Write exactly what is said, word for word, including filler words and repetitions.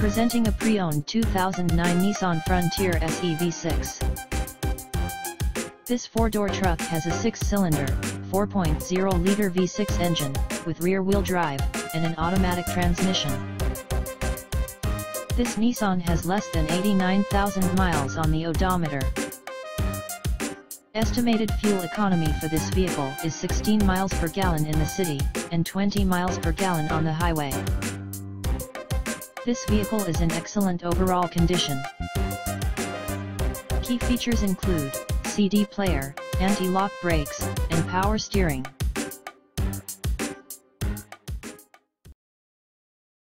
Presenting a pre-owned two thousand nine Nissan Frontier S E V six. This four-door truck has a six-cylinder, four point oh liter V six engine, with rear-wheel drive, and an automatic transmission. This Nissan has less than eighty-nine thousand miles on the odometer. Estimated fuel economy for this vehicle is sixteen miles per gallon in the city, and twenty miles per gallon on the highway. This vehicle is in excellent overall condition. Key features include C D player, anti-lock brakes, and power steering.